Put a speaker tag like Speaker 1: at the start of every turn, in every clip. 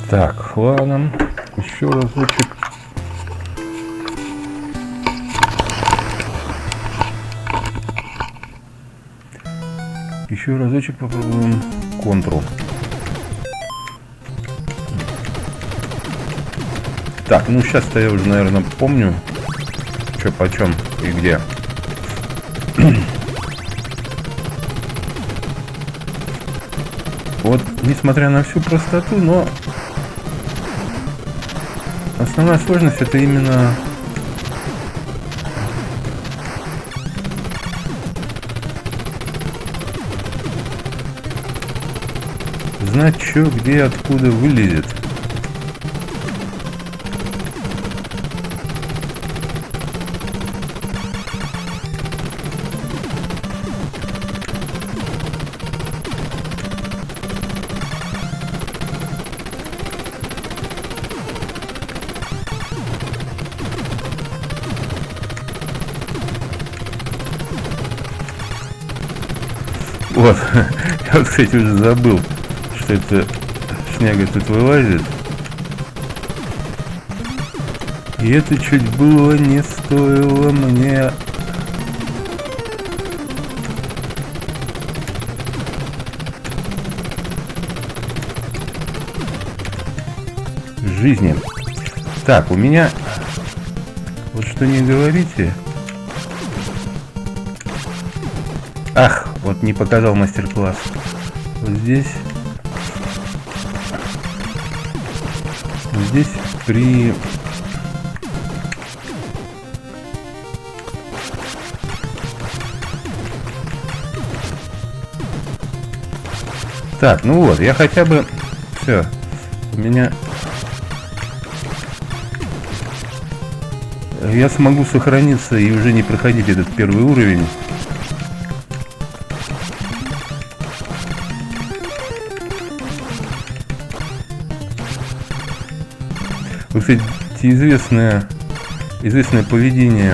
Speaker 1: Так, ладно. Еще разочек. Еще разочек попробуем Ctrl. Так, ну сейчас-то я уже, наверное, помню, что почем и где. Вот, несмотря на всю простоту, но основная сложность — это именно знать, что, где, откуда вылезет. Вот, я вот, кстати, уже забыл, что это шняга тут вылазит. И это чуть было не стоило мне жизни. Так, у меня, вот что не говорите. Ах, вот не показал мастер-класс. Вот здесь при так, ну вот, я хотя бы все. У меня я смогу сохраниться и уже не проходить этот первый уровень. Кстати, известное поведение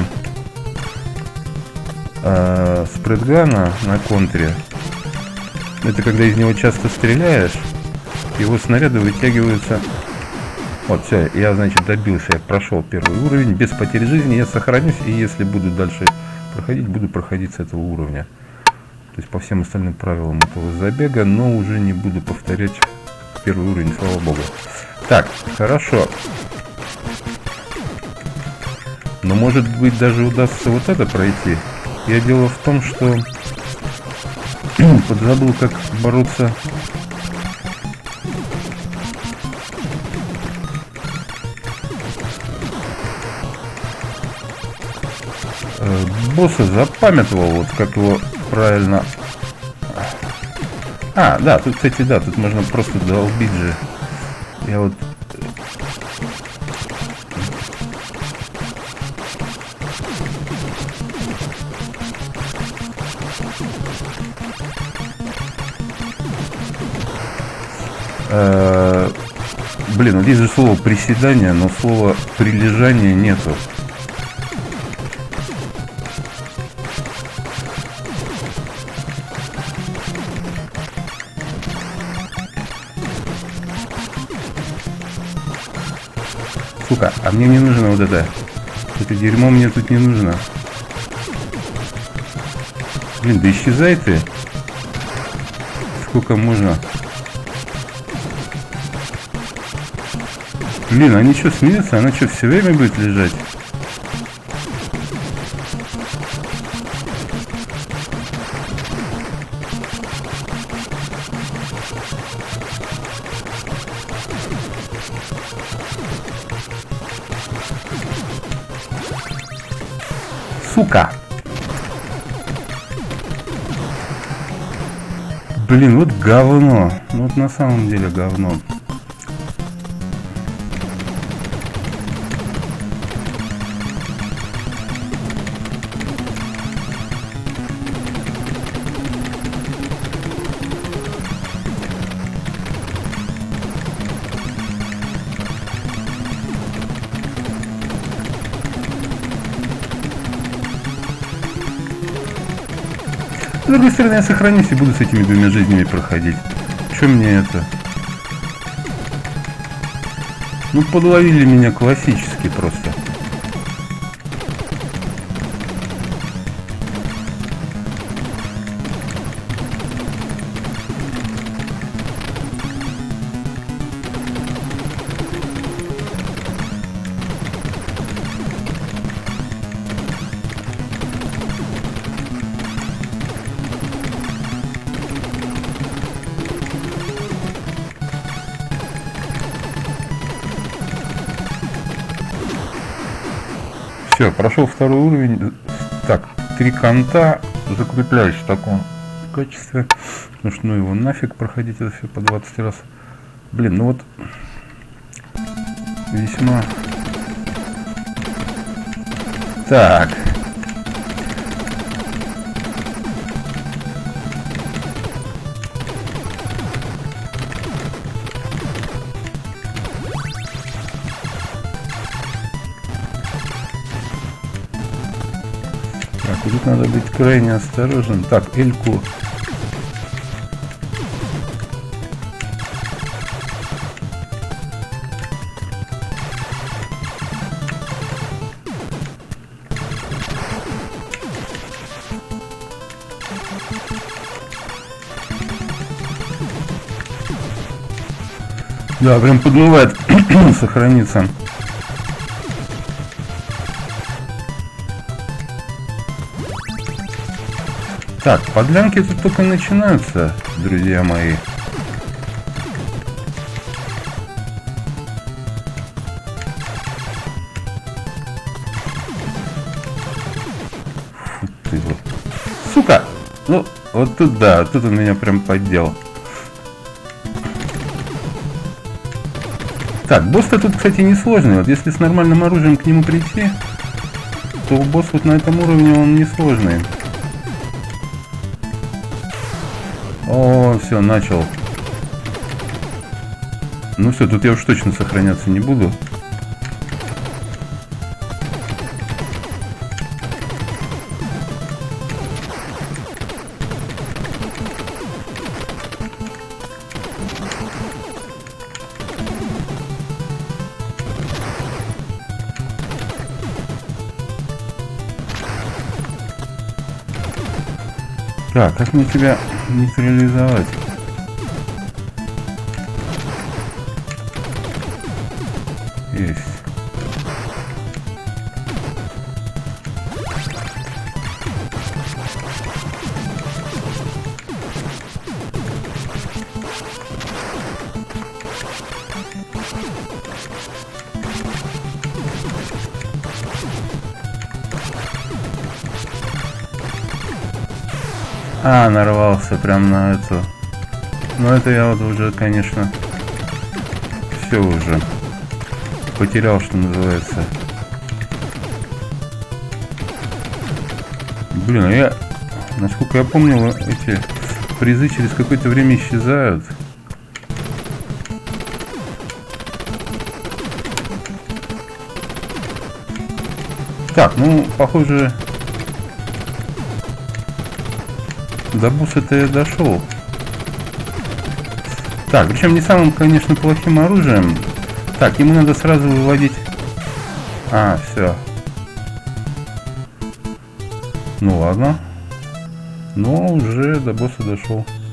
Speaker 1: спредгана на контре. Это когда из него часто стреляешь, его снаряды вытягиваются. Вот, все, я, значит, добился, я прошел первый уровень без потери жизни, я сохранюсь, и если буду дальше проходить, буду проходить с этого уровня. То есть по всем остальным правилам этого забега, но уже не буду повторять первый уровень, слава богу. Так, хорошо. Но может быть даже удастся вот это пройти. Я дело в том, что подзабыл, как бороться босса, запамятовал, вот как его правильно. А, да, тут, кстати, да, тут можно просто долбить же. Я вот блин, вот здесь же слово приседание, но слова прилежание нету. Сука, а мне не нужно вот это. Это дерьмо мне тут не нужно. Блин, да исчезай ты. Сколько можно? Блин, они что, смеются? Она что, все время будет лежать? Сука! Блин, вот говно. Ну вот на самом деле говно. С другой стороны, я сохранюсь и буду с этими двумя жизнями проходить. Что мне это? Ну, подловили меня классически просто. Все, прошел второй уровень. Так, 3 конта закрепляюсь в таком качестве. Потому что ну его нафиг проходить это все по 20 раз. Блин, ну вот весьма. Так. Так, тут надо быть крайне осторожным. Так, Эльку. Да, прям подмывает сохраниться. Так, подлянки тут только начинаются, друзья мои. Фу ты вот. Сука! Ну, вот тут да, тут он меня прям поддел. Так, босс-то тут, кстати, несложный. Вот если с нормальным оружием к нему прийти, то босс вот на этом уровне он несложный. О, все, начал. Ну все, тут я уж точно сохраняться не буду. Так, как мне тебя нейтрализовать? Есть. А, нарвался прям на эту. Ну это я вот уже, конечно, все уже потерял, что называется. Блин, а я, насколько я помню, эти призы через какое-то время исчезают. Так, ну, похоже, до босса-то я дошел. Так, причем не самым, конечно, плохим оружием. Так, ему надо сразу выводить. А, все. Ну ладно. Но уже до босса дошел.